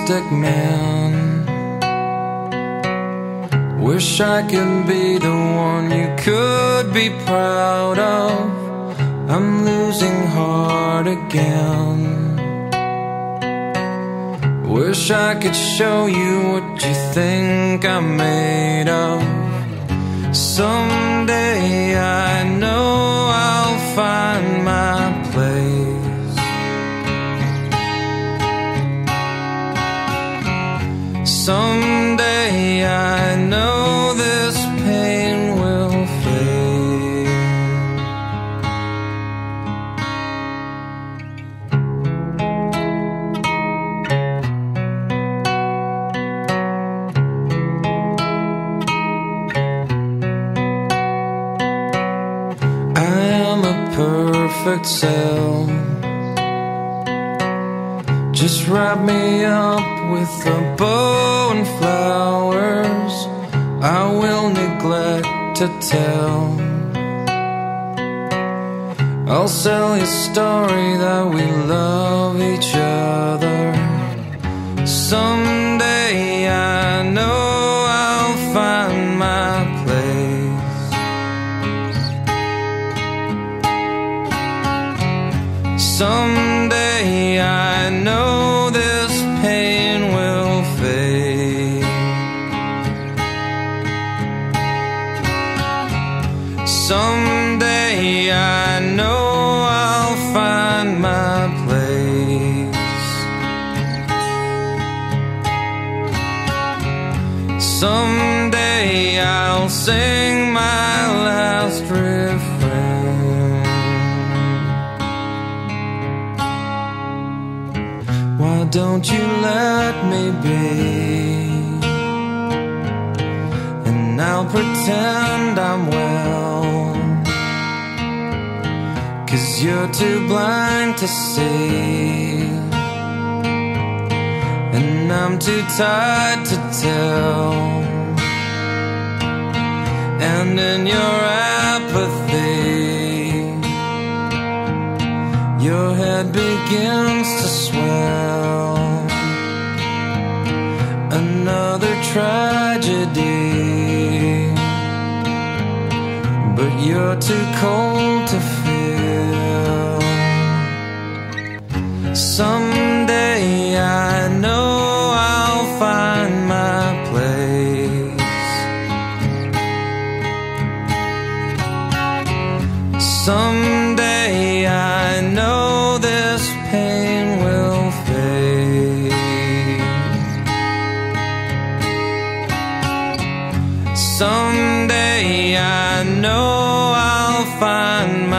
plastic man. Wish I could be the one you could be proud of. I'm losing heart again. Wish I could show you what you think I'm made of. Someday I know I'll find my place. Someday I know this pain will fade. I am a perfect cell. Just wrap me up with a bow and flowers. I will neglect to tell. I'll sell your story that we love each other. Someday I know I'll find my place. Someday I know this pain will fade. Someday I know I'll find my place. Someday I'll sing my last refrain. Why don't you let me be? And I'll pretend I'm well, 'cause you're too blind to see, and I'm too tired to tell. And in your apathy, your head begins to swell. Another tragedy, but you're too cold to feel. Someday I know I'll find my place. Someday I know this pain will fade. Someday I know I'll find my